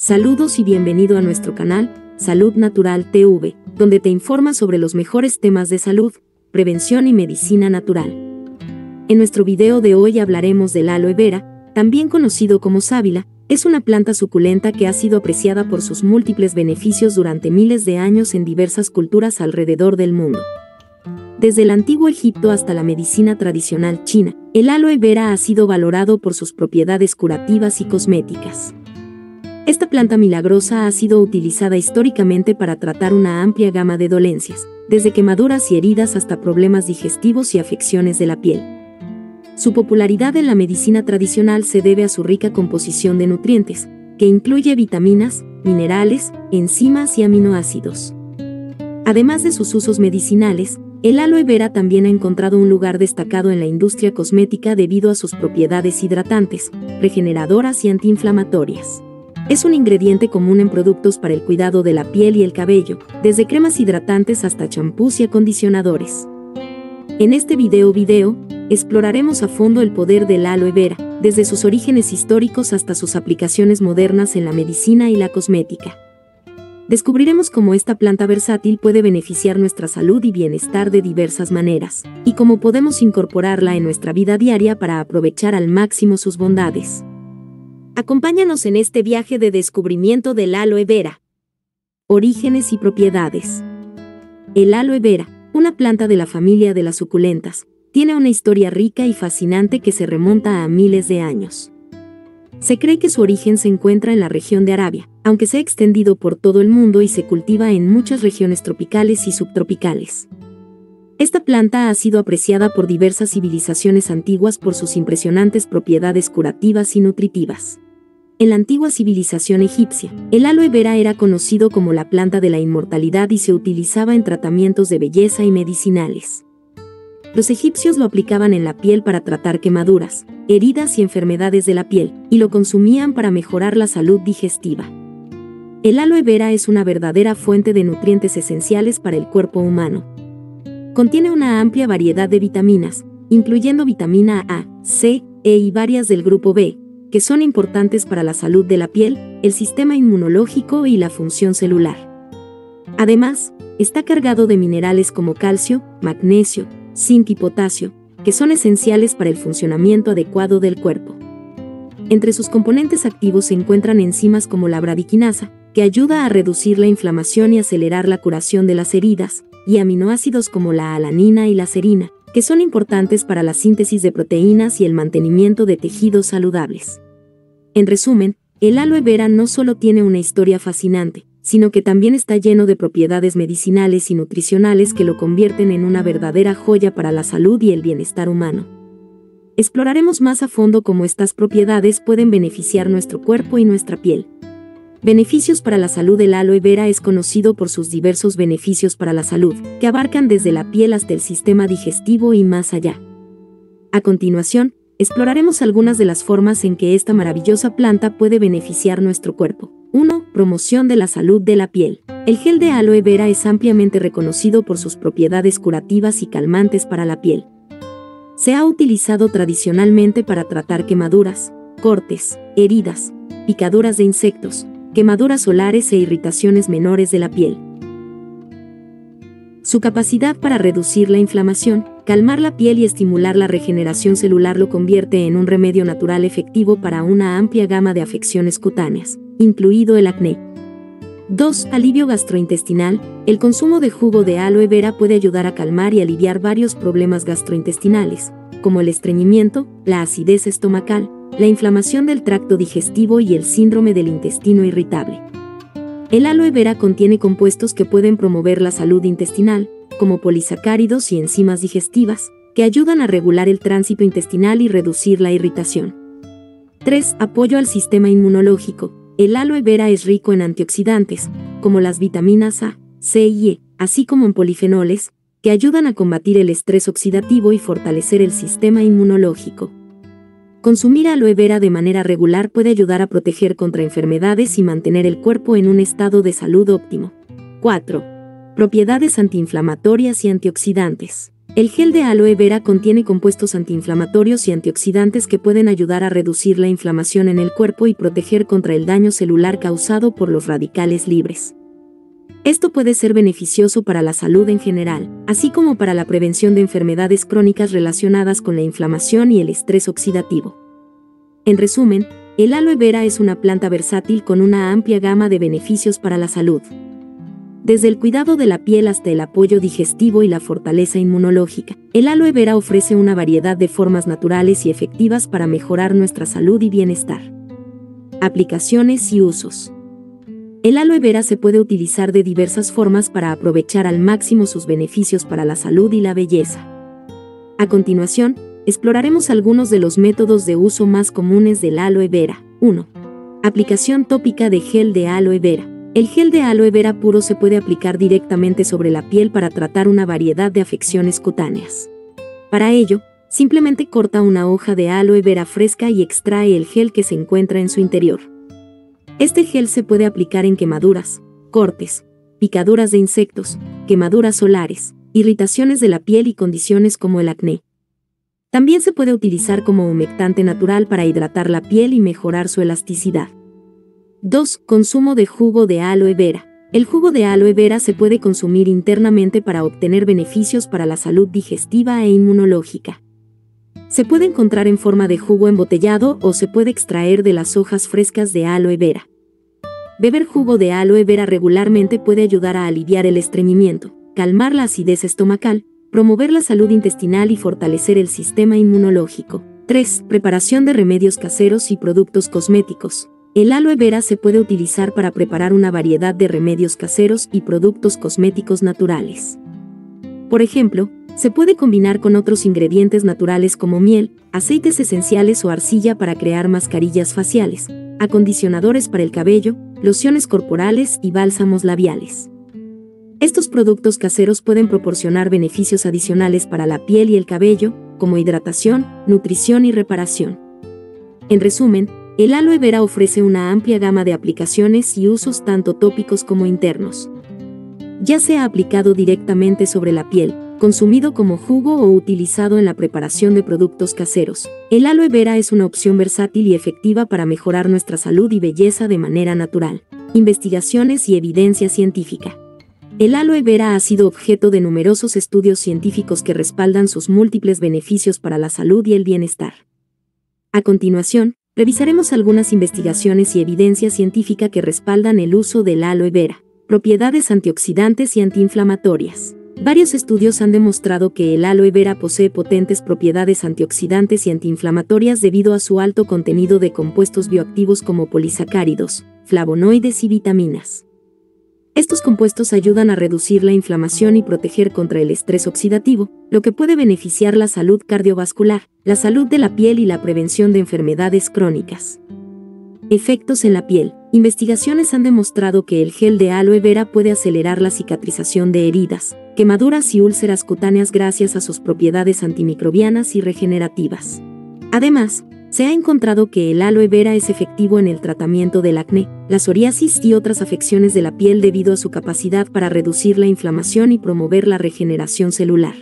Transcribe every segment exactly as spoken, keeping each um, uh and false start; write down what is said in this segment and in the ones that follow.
Saludos y bienvenido a nuestro canal, Salud Natural T V, donde te informa sobre los mejores temas de salud, prevención y medicina natural. En nuestro video de hoy hablaremos del aloe vera, también conocido como sábila. Es una planta suculenta que ha sido apreciada por sus múltiples beneficios durante miles de años en diversas culturas alrededor del mundo. Desde el antiguo Egipto hasta la medicina tradicional china, el aloe vera ha sido valorado por sus propiedades curativas y cosméticas. Esta planta milagrosa ha sido utilizada históricamente para tratar una amplia gama de dolencias, desde quemaduras y heridas hasta problemas digestivos y afecciones de la piel. Su popularidad en la medicina tradicional se debe a su rica composición de nutrientes, que incluye vitaminas, minerales, enzimas y aminoácidos. Además de sus usos medicinales, el aloe vera también ha encontrado un lugar destacado en la industria cosmética debido a sus propiedades hidratantes, regeneradoras y antiinflamatorias. Es un ingrediente común en productos para el cuidado de la piel y el cabello, desde cremas hidratantes hasta champús y acondicionadores. En este video video, exploraremos a fondo el poder del aloe vera, desde sus orígenes históricos hasta sus aplicaciones modernas en la medicina y la cosmética. Descubriremos cómo esta planta versátil puede beneficiar nuestra salud y bienestar de diversas maneras, y cómo podemos incorporarla en nuestra vida diaria para aprovechar al máximo sus bondades. Acompáñanos en este viaje de descubrimiento del aloe vera. Orígenes y propiedades. El aloe vera, una planta de la familia de las suculentas, tiene una historia rica y fascinante que se remonta a miles de años. Se cree que su origen se encuentra en la región de Arabia, aunque se ha extendido por todo el mundo y se cultiva en muchas regiones tropicales y subtropicales. Esta planta ha sido apreciada por diversas civilizaciones antiguas por sus impresionantes propiedades curativas y nutritivas. En la antigua civilización egipcia, el aloe vera era conocido como la planta de la inmortalidad y se utilizaba en tratamientos de belleza y medicinales. Los egipcios lo aplicaban en la piel para tratar quemaduras, heridas y enfermedades de la piel, y lo consumían para mejorar la salud digestiva. El aloe vera es una verdadera fuente de nutrientes esenciales para el cuerpo humano. Contiene una amplia variedad de vitaminas, incluyendo vitamina A, C, E y varias del grupo B, que son importantes para la salud de la piel, el sistema inmunológico y la función celular. Además, está cargado de minerales como calcio, magnesio, zinc y potasio, que son esenciales para el funcionamiento adecuado del cuerpo. Entre sus componentes activos se encuentran enzimas como la bradiquinasa, que ayuda a reducir la inflamación y acelerar la curación de las heridas, y aminoácidos como la alanina y la serina, que son importantes para la síntesis de proteínas y el mantenimiento de tejidos saludables. En resumen, el aloe vera no solo tiene una historia fascinante, sino que también está lleno de propiedades medicinales y nutricionales que lo convierten en una verdadera joya para la salud y el bienestar humano. Exploraremos más a fondo cómo estas propiedades pueden beneficiar nuestro cuerpo y nuestra piel. Beneficios para la salud. El aloe vera es conocido por sus diversos beneficios para la salud, que abarcan desde la piel hasta el sistema digestivo y más allá. A continuación, exploraremos algunas de las formas en que esta maravillosa planta puede beneficiar nuestro cuerpo. uno. Promoción de la salud de la piel. El gel de aloe vera es ampliamente reconocido por sus propiedades curativas y calmantes para la piel. Se ha utilizado tradicionalmente para tratar quemaduras, cortes, heridas, picaduras de insectos, quemaduras solares e irritaciones menores de la piel. Su capacidad para reducir la inflamación, calmar la piel y estimular la regeneración celular lo convierte en un remedio natural efectivo para una amplia gama de afecciones cutáneas, incluido el acné. dos. Alivio gastrointestinal. El consumo de jugo de aloe vera puede ayudar a calmar y aliviar varios problemas gastrointestinales, como el estreñimiento, la acidez estomacal, la inflamación del tracto digestivo y el síndrome del intestino irritable. El aloe vera contiene compuestos que pueden promover la salud intestinal, como polisacáridos y enzimas digestivas, que ayudan a regular el tránsito intestinal y reducir la irritación. tres. Apoyo al sistema inmunológico. El aloe vera es rico en antioxidantes, como las vitaminas A, C y E, así como en polifenoles, que ayudan a combatir el estrés oxidativo y fortalecer el sistema inmunológico. Consumir aloe vera de manera regular puede ayudar a proteger contra enfermedades y mantener el cuerpo en un estado de salud óptimo. cuatro. Propiedades antiinflamatorias y antioxidantes. El gel de aloe vera contiene compuestos antiinflamatorios y antioxidantes que pueden ayudar a reducir la inflamación en el cuerpo y proteger contra el daño celular causado por los radicales libres. Esto puede ser beneficioso para la salud en general, así como para la prevención de enfermedades crónicas relacionadas con la inflamación y el estrés oxidativo. En resumen, el aloe vera es una planta versátil con una amplia gama de beneficios para la salud. Desde el cuidado de la piel hasta el apoyo digestivo y la fortaleza inmunológica, el aloe vera ofrece una variedad de formas naturales y efectivas para mejorar nuestra salud y bienestar. Aplicaciones y usos. El aloe vera se puede utilizar de diversas formas para aprovechar al máximo sus beneficios para la salud y la belleza. A continuación, exploraremos algunos de los métodos de uso más comunes del aloe vera. uno. Aplicación tópica de gel de aloe vera. El gel de aloe vera puro se puede aplicar directamente sobre la piel para tratar una variedad de afecciones cutáneas. Para ello, simplemente corta una hoja de aloe vera fresca y extrae el gel que se encuentra en su interior. Este gel se puede aplicar en quemaduras, cortes, picaduras de insectos, quemaduras solares, irritaciones de la piel y condiciones como el acné. También se puede utilizar como humectante natural para hidratar la piel y mejorar su elasticidad. dos. Consumo de jugo de aloe vera. El jugo de aloe vera se puede consumir internamente para obtener beneficios para la salud digestiva e inmunológica. Se puede encontrar en forma de jugo embotellado o se puede extraer de las hojas frescas de aloe vera. Beber jugo de aloe vera regularmente puede ayudar a aliviar el estreñimiento, calmar la acidez estomacal, promover la salud intestinal y fortalecer el sistema inmunológico. tres. Preparación de remedios caseros y productos cosméticos. El aloe vera se puede utilizar para preparar una variedad de remedios caseros y productos cosméticos naturales. Por ejemplo, se puede combinar con otros ingredientes naturales como miel, aceites esenciales o arcilla para crear mascarillas faciales, acondicionadores para el cabello, lociones corporales y bálsamos labiales. Estos productos caseros pueden proporcionar beneficios adicionales para la piel y el cabello, como hidratación, nutrición y reparación. En resumen, el aloe vera ofrece una amplia gama de aplicaciones y usos tanto tópicos como internos. Ya sea aplicado directamente sobre la piel, consumido como jugo o utilizado en la preparación de productos caseros, el aloe vera es una opción versátil y efectiva para mejorar nuestra salud y belleza de manera natural. Investigaciones y evidencia científica. El aloe vera ha sido objeto de numerosos estudios científicos que respaldan sus múltiples beneficios para la salud y el bienestar. A continuación, revisaremos algunas investigaciones y evidencia científica que respaldan el uso del aloe vera. Propiedades antioxidantes y antiinflamatorias. Varios estudios han demostrado que el aloe vera posee potentes propiedades antioxidantes y antiinflamatorias debido a su alto contenido de compuestos bioactivos como polisacáridos, flavonoides y vitaminas. Estos compuestos ayudan a reducir la inflamación y proteger contra el estrés oxidativo, lo que puede beneficiar la salud cardiovascular, la salud de la piel y la prevención de enfermedades crónicas. Efectos en la piel. Investigaciones han demostrado que el gel de aloe vera puede acelerar la cicatrización de heridas, quemaduras y úlceras cutáneas gracias a sus propiedades antimicrobianas y regenerativas. Además, se ha encontrado que el aloe vera es efectivo en el tratamiento del acné, la psoriasis y otras afecciones de la piel debido a su capacidad para reducir la inflamación y promover la regeneración celular.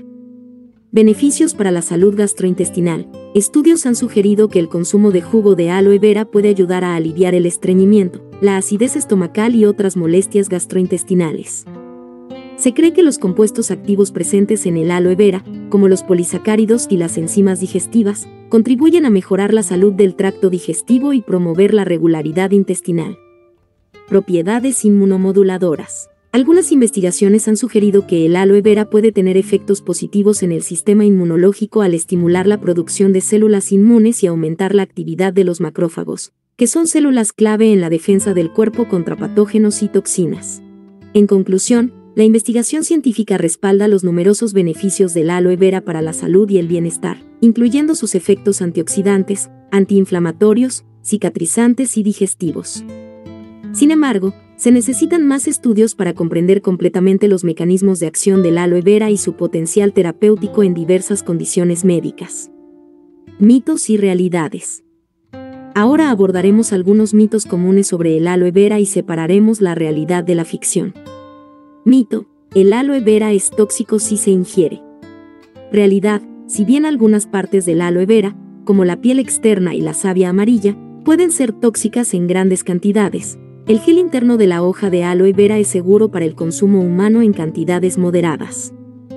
Beneficios para la salud gastrointestinal. Estudios han sugerido que el consumo de jugo de aloe vera puede ayudar a aliviar el estreñimiento, la acidez estomacal y otras molestias gastrointestinales. Se cree que los compuestos activos presentes en el aloe vera, como los polisacáridos y las enzimas digestivas, contribuyen a mejorar la salud del tracto digestivo y promover la regularidad intestinal. Propiedades inmunomoduladoras. Algunas investigaciones han sugerido que el aloe vera puede tener efectos positivos en el sistema inmunológico al estimular la producción de células inmunes y aumentar la actividad de los macrófagos, que son células clave en la defensa del cuerpo contra patógenos y toxinas. En conclusión, la investigación científica respalda los numerosos beneficios del aloe vera para la salud y el bienestar, incluyendo sus efectos antioxidantes, antiinflamatorios, cicatrizantes y digestivos. Sin embargo, se necesitan más estudios para comprender completamente los mecanismos de acción del aloe vera y su potencial terapéutico en diversas condiciones médicas. Mitos y realidades. Ahora abordaremos algunos mitos comunes sobre el aloe vera y separaremos la realidad de la ficción. Mito: el aloe vera es tóxico si se ingiere. Realidad, si bien algunas partes del aloe vera, como la piel externa y la savia amarilla, pueden ser tóxicas en grandes cantidades, el gel interno de la hoja de aloe vera es seguro para el consumo humano en cantidades moderadas.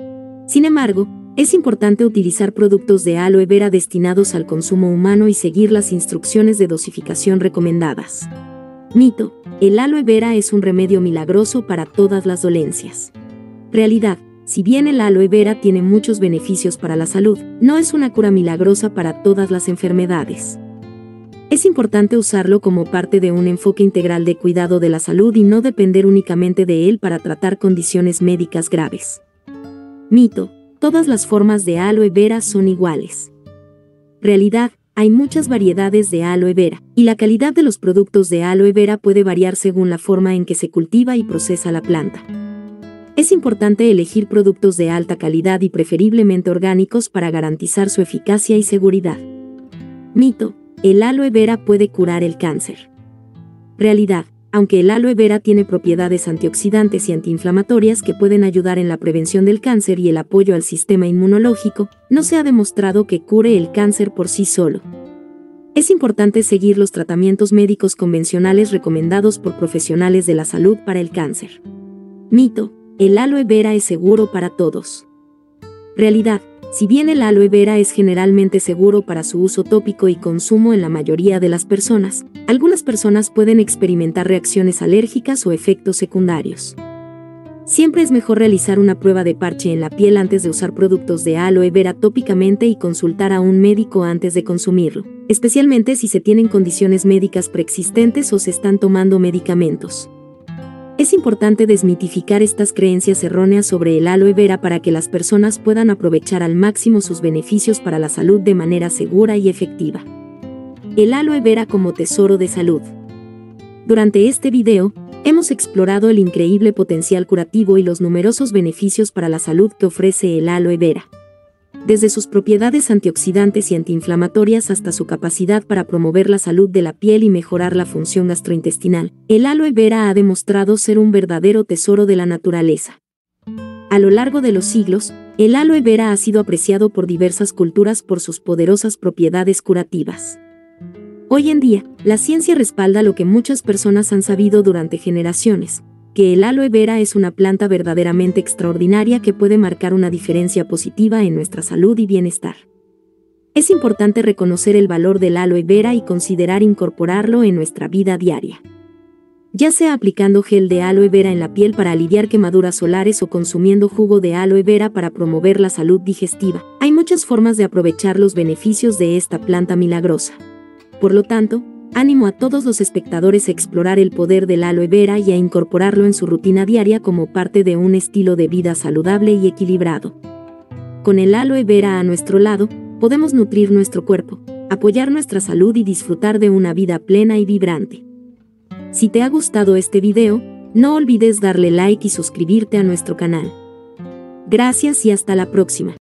Sin embargo, es importante utilizar productos de aloe vera destinados al consumo humano y seguir las instrucciones de dosificación recomendadas. Mito: el aloe vera es un remedio milagroso para todas las dolencias. Realidad: si bien el aloe vera tiene muchos beneficios para la salud, no es una cura milagrosa para todas las enfermedades. Es importante usarlo como parte de un enfoque integral de cuidado de la salud y no depender únicamente de él para tratar condiciones médicas graves. Mito: todas las formas de aloe vera son iguales. Realidad: hay muchas variedades de aloe vera, y la calidad de los productos de aloe vera puede variar según la forma en que se cultiva y procesa la planta. Es importante elegir productos de alta calidad y preferiblemente orgánicos para garantizar su eficacia y seguridad. Mito: el aloe vera puede curar el cáncer. Realidad: aunque el aloe vera tiene propiedades antioxidantes y antiinflamatorias que pueden ayudar en la prevención del cáncer y el apoyo al sistema inmunológico, no se ha demostrado que cure el cáncer por sí solo. Es importante seguir los tratamientos médicos convencionales recomendados por profesionales de la salud para el cáncer. Mito: el aloe vera es seguro para todos. Realidad: si bien el aloe vera es generalmente seguro para su uso tópico y consumo en la mayoría de las personas, algunas personas pueden experimentar reacciones alérgicas o efectos secundarios. Siempre es mejor realizar una prueba de parche en la piel antes de usar productos de aloe vera tópicamente y consultar a un médico antes de consumirlo, especialmente si se tienen condiciones médicas preexistentes o se están tomando medicamentos. Es importante desmitificar estas creencias erróneas sobre el aloe vera para que las personas puedan aprovechar al máximo sus beneficios para la salud de manera segura y efectiva. El aloe vera como tesoro de salud. Durante este video, hemos explorado el increíble potencial curativo y los numerosos beneficios para la salud que ofrece el aloe vera. Desde sus propiedades antioxidantes y antiinflamatorias hasta su capacidad para promover la salud de la piel y mejorar la función gastrointestinal, el aloe vera ha demostrado ser un verdadero tesoro de la naturaleza. A lo largo de los siglos, el aloe vera ha sido apreciado por diversas culturas por sus poderosas propiedades curativas. Hoy en día, la ciencia respalda lo que muchas personas han sabido durante generaciones, que el aloe vera es una planta verdaderamente extraordinaria que puede marcar una diferencia positiva en nuestra salud y bienestar. Es importante reconocer el valor del aloe vera y considerar incorporarlo en nuestra vida diaria. Ya sea aplicando gel de aloe vera en la piel para aliviar quemaduras solares o consumiendo jugo de aloe vera para promover la salud digestiva, hay muchas formas de aprovechar los beneficios de esta planta milagrosa. Por lo tanto, ánimo a todos los espectadores a explorar el poder del aloe vera y a incorporarlo en su rutina diaria como parte de un estilo de vida saludable y equilibrado. Con el aloe vera a nuestro lado, podemos nutrir nuestro cuerpo, apoyar nuestra salud y disfrutar de una vida plena y vibrante. Si te ha gustado este video, no olvides darle like y suscribirte a nuestro canal. Gracias y hasta la próxima.